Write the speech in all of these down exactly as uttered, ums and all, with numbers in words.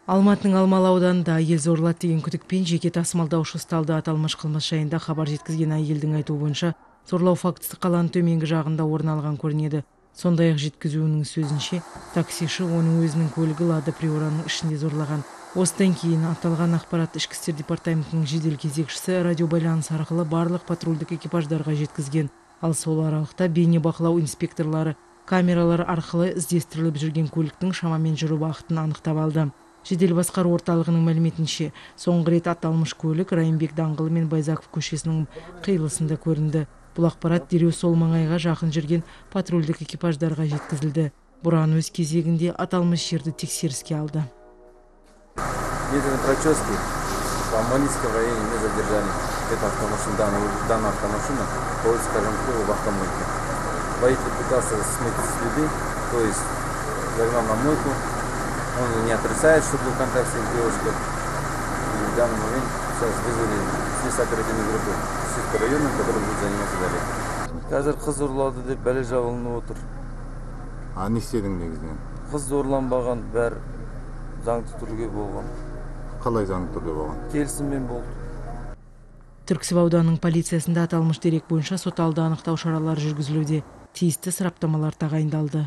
Алматының Алмалы ауданында әйел зорлады деген күдікпен жеке тасымалдаушы ұсталды. Аталмыш қылмыс жайында хабар жеткізген әйелдің айтуы бойынша зорлау фактісі қаланың төменгі жағында орын алған көрінеді. Сондай-ақ жеткізуінің сөзінше, таксиші оның өзінің көлігі Лада Приораның ішінде зорлаған. Осыдан кейін аталған ақпарат ішкі істер департаментінің жедел кезекшісі радиобайланыс арқылы барлық патрульдік экипаждарға жеткізген. Ал сол аралықта бейнебақылау инспекторлары камералар арқылы іздестіріліп жүрген көліктің шамамен жүру бағытын анықтап алды. Жедел басқару орталығының мәліметінше, соңғы рет аталмыш көлік Райымбек даңғылы мен Байзақов көшесінің қиылысында көрінді. Бұл ақпарат дереу сол маңайға жақын жүрген патрульдік экипаждарға жеткізілді. Бұран өз кезегінде аталмыш жерді тексеріске алды. Медленной прочески по Амалийском районе не задержали. Это автомашина, данная автомашина по улице Кожанкова в автомойке. Водитель пытался смыть следы, то есть загнал на мойку. Он не отрицает, что был контакт с девушкой. И в данный момент сейчас вызвали здесь оперативную группу Ситко района, который будет заниматься далее. Қазір қыз ұрлады деп бәле жабылынып отыр. А не істедің негізінен? Қыз зорланбаған, бәрі заңды түрде болған. Қалай заңды түрде болған? Келісіммен болды. Түрксіб ауданының полициясында аталмыш дерек бойынша сот алды анықтау шаралары жүргізілуде. Тиісті сараптамалар тағайындалды.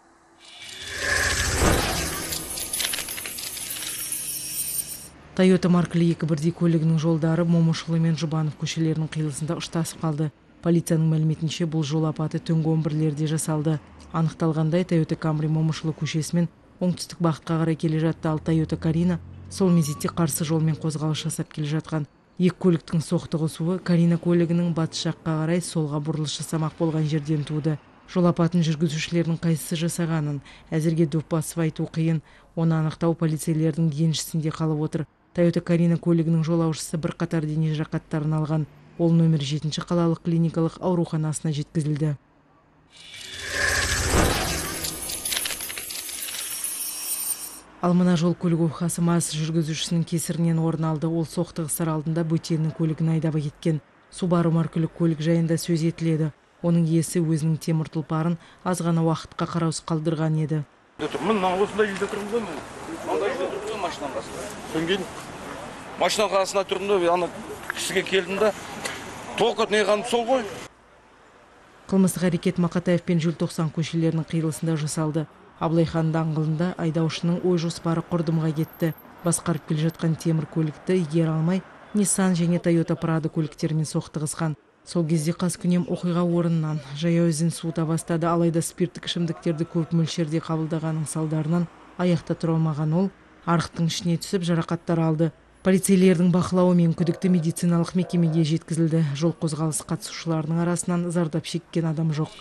Тойота маркілі екі бірдей көлігінің жолдары Момышұлы мен Жұбанов көшелерінің қиылысында ұштасып қалды. Полицияның мәліметінше бұл жол апаты түнгі он бірлерде жасалды. Анықталғандай, Тойота Камри Момышұлы көшесімен оңтүстік бағытқа қарай келе жатты, ал Тойота Карина сол мезетте қарсы жолмен қозғалыс жасап келе жатқан. Екі көліктің соқтығысуы Карина көлігінің батыс жаққа қарай солға бұрылыс жасамақ болған жерден туды. Жол апатын жүргізушілердің қайсысы жасағанын әзірге дөп басып айту қиын. Оны анықтау полицейлердің еншісінде қалып отыр. Тойота Карина көлігінің жолаушысы бір қатар дене жарақаттарын алған. Ол нөмір жетінші қалалық клиникалық ауруханасына жеткізілді. Ал мына жол көлік оқиғасы мас жүргізушісінің кесірінен орын алды. Ол соқтығыстар алдында бөтеннің көлігін айдап кеткен. Subaru маркілі көлік жайында сөз етіледі. Оның иесі өзінің темір тұлпарын аз ғана уақытқа қараусыз қалдырған еді. Мына осындай жерде тұрмын ғой, мынандай жерде тұрмын ғой машинаның қасында. Содан кейін машинаның қасында тұрдым да, ана кісіге келдім да, тоқат неғаным сол ғой. Қылмыстық әрекет Мақатаев пен Желтоқсан көшелерінің қиылысында жасалды. Абылайхан даңғылында айдаушының ой жоспары құрдымға кетті. Басқарып келе жатқан темір көлікті игере алмай, Nissan және Toyota Prado көліктерімен соқтығысқан. Сол кезде қаскүнем оқиға орнынан жаяу ізін суыта бастады, алайда спирттік ішімдіктерді көп мөлшерде қабылдағаның салдарынан аяқта тұра алмаған ол арықтың ішіне түсіп жарақаттар алды. Полицейлердің бақылауымен күдікті медициналық мекемеге жеткізілді. Жол қозғалысы қатысушыларының арасынан зардап шеккен адам жоқ.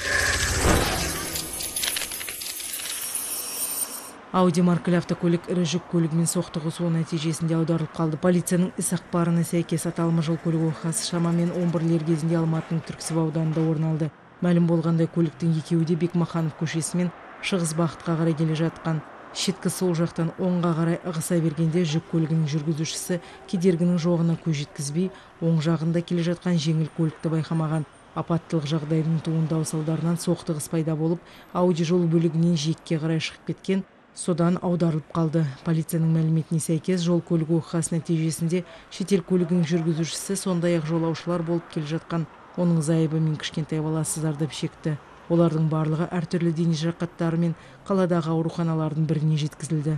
Ауди маркілі автокөлік ірі жүк көлігімен соқтығысуы нәтижесінде аударылып қалды. Полицияның іс ақпарына сәйкес аталмыш жол көлік оқиғасы шамамен он бірлер кезінде Алматының Түрксіб ауданында орын алды. Мәлім болғандай, көліктің екеуі де Бекмаханов көшесімен шығыс бағытқа қарай келе жатқан. Шеткі сол жақтан оңға қарай ығыса бергенде жүк көлігінің жүргізушісі кедергінің жоғына көз жеткізбей, оң жағында келе жатқан жеңіл көлікті байқамаған. Апаттылық жағдайының туындауы салдарынан соқтығыс пайда болып, Ауди жол бөлігінен жиекке қарай шығып кеткен. Содан аударылып қалды. Полицияның мәліметіне сәйкес, жол көлік оқиғасы нәтижесінде шетел көлігінің жүргізушісі сондай-ақ жолаушылар болып келе жатқан оның зайыбы мен кішкентай баласы зардап шекті. Олардың барлығы әртүрлі дене жарақаттарымен қаладағы ауруханалардың біріне жеткізілді.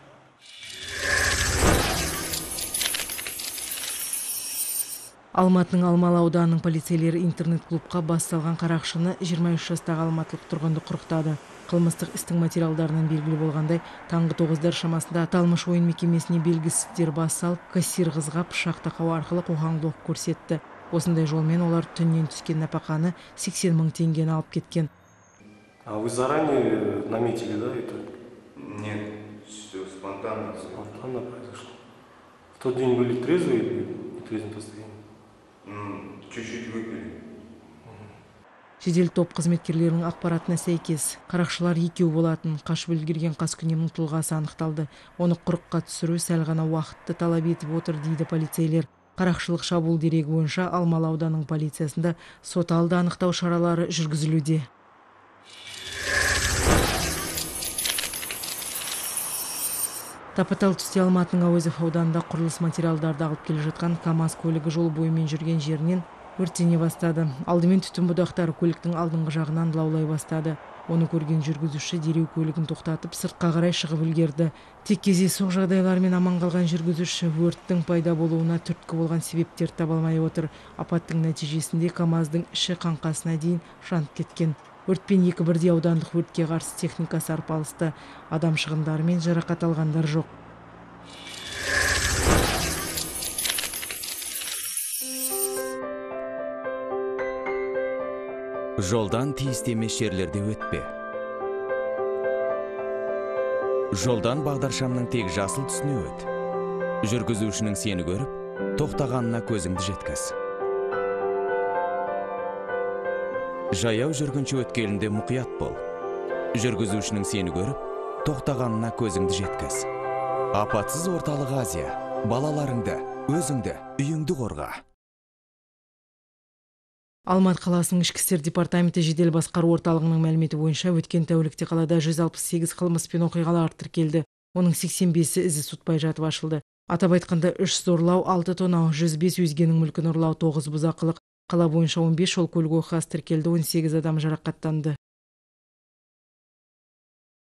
Алматының Алмалы ауданының полицейлері интернет-клубқа басталған қарақшыны жиырма үш жастағы алматылық тұрғынды құрықтады. Қылмыстық істің материалдарынан белгілі болғандай, таңғы тоғыздар шамасында аталмыш ойын мекемесіне белгісіздер бас салып, кассир қызға пышақ тақау арқылы қоқаң-лоқ көрсетті. Осындай жолмен олар түннен түскен нәпақаны сексен мың теңгені алып кеткен. А вы заранее наметили, да, это? Нет, все спонтанно. Спонтанно произошло. В тот день были трезвые или в нетрезвом состоянии? Чуть-чуть выпили. Жедел топ қызметкерлерінің ақпаратына сәйкес, қарақшылар екеу болатын. Қашып үлгерген қаскүнемнің тұлғасы анықталды. Оны құрыққа түсіру сәл ғана уақытты талап етіп отыр, дейді полицейлер. Қарақшылық шабуыл дерегі бойынша Алмалы ауданының полициясында сот алды анықтау шаралары жүргізілуде. Тапатал түсте Алматының Әуезов ауданында құрылыс материалдарды алып келе жатқан КАМАЗ көлігі жол бойымен жүрген жерінен өртене бастады. Алдымен түтін будақтары көліктің алдыңғы жағынан лаулай бастады. Оны көрген жүргізуші дереу көлігін тоқтатып, сыртқа қарай шығып үлгерді. Тек кездейсоқ жағдайлармен аман қалған жүргізуші өрттің пайда болуына түрткі болған себептер таба алмай отыр. Апаттың нәтижесінде КАМАЗдың іші қаңқасына дейін жанып кеткен. Өртпен екі бірдей аудандық өртке қарсы техникасы арпалысты. Адам шығындары мен жарақат алғандар жоқ. Жолдан тиісті емес жерлерде өтпе. Жолдан бағдаршамның тек жасыл түсіне өт. Жүргізушінің сені көріп, тоқтағанына көзіңді жеткіз. Жаяу жүргінші өткелінде мұқият бол. Жүргізушінің сені көріп, тоқтағанына көзіңді жеткіз. Апатсыз орталық Азия. Балаларыңды, өзіңді, үйіңді қорға. Алматы қаласының ішкі істер департаменті жедел басқару орталығының мәліметі бойынша өткен тәулікте қалада жүз алпыс сегіз қылмыс пен оқиғалар тіркелді. Оның сексен бесі ізі суытпай жатып ашылды. Атап айтқанда үш зорлау, алты тонау, жүз бес өзгенің мүлкін ұрлау, тоғыз бұзақылық. Қала бойынша он бес жол көлік оқиғасы тіркелді, он сегіз адам жарақаттанды.